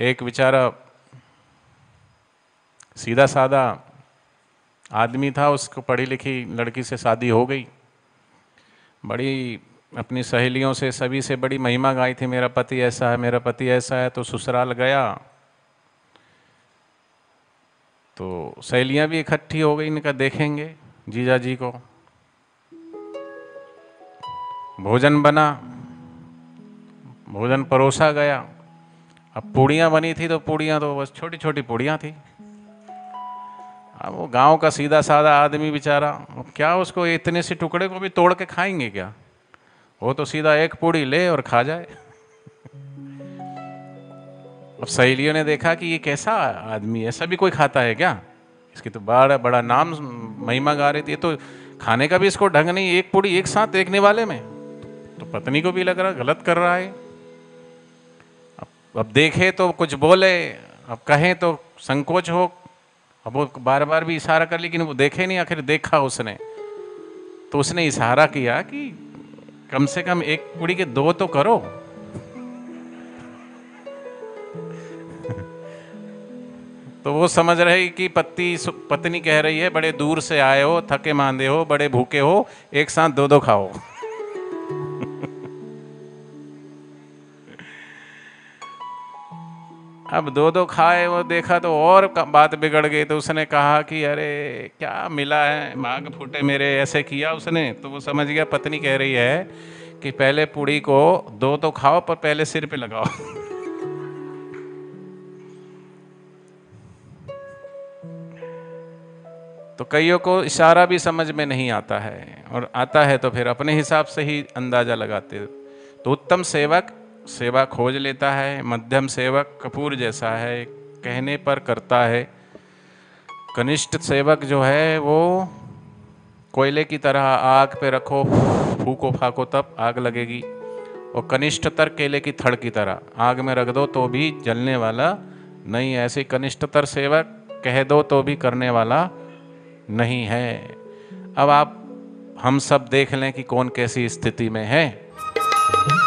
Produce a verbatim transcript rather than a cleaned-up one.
एक बेचारा सीधा साधा आदमी था, उसको पढ़ी लिखी लड़की से शादी हो गई। बड़ी अपनी सहेलियों से सभी से बड़ी महिमा गाई थी, मेरा पति ऐसा है, मेरा पति ऐसा है। तो ससुराल गया तो सहेलियां भी इकट्ठी हो गई, इनका देखेंगे जीजा जी को। भोजन बना, भोजन परोसा गया। अब पूड़ियाँ बनी थी तो पूड़ियाँ तो बस छोटी छोटी पूड़ियाँ थी। अब वो गांव का सीधा साधा आदमी बेचारा, अब क्या उसको इतने से टुकड़े को भी तोड़ के खाएंगे क्या? वो तो सीधा एक पूड़ी ले और खा जाए। अब सहेलियों ने देखा कि ये कैसा आदमी, ऐसा भी कोई खाता है क्या? इसकी तो बड़ा बड़ा नाम महिमा गा रही थी, तो खाने का भी इसको ढंग नहीं, एक पूड़ी एक साथ देखने वाले में। तो पत्नी को भी लग रहा गलत कर रहा है। अब, अब देखे तो कुछ बोले, अब कहें तो संकोच हो। अब वो बार बार भी इशारा कर, लेकिन वो देखे नहीं। आखिर देखा उसने, तो उसने इशारा किया कि कम से कम एक पूड़ी के दो तो करो। तो वो समझ रहे कि पति पत्नी कह रही है बड़े दूर से आए हो, थके मांदे हो, बड़े भूखे हो, एक साथ दो दो खाओ। अब दो दो खाए, वो देखा तो और बात बिगड़ गई। तो उसने कहा कि अरे क्या मिला है, मांग फूटे मेरे, ऐसे किया उसने। तो वो समझ गया पत्नी कह रही है कि पहले पूड़ी को दो तो खाओ, पर पहले सिर पे लगाओ। तो कईयों को इशारा भी समझ में नहीं आता है, और आता है तो फिर अपने हिसाब से ही अंदाजा लगाते। तो उत्तम सेवक सेवा खोज लेता है, मध्यम सेवक कपूर जैसा है, कहने पर करता है। कनिष्ठ सेवक जो है वो कोयले की तरह, आग पे रखो फूको फाको तब आग लगेगी। और कनिष्ठतर केले की थड़ की तरह, आग में रख दो तो भी जलने वाला नहीं। ऐसे कनिष्ठतर सेवक कह दो तो भी करने वाला नहीं है। अब आप हम सब देख लें कि कौन कैसी स्थिति में है।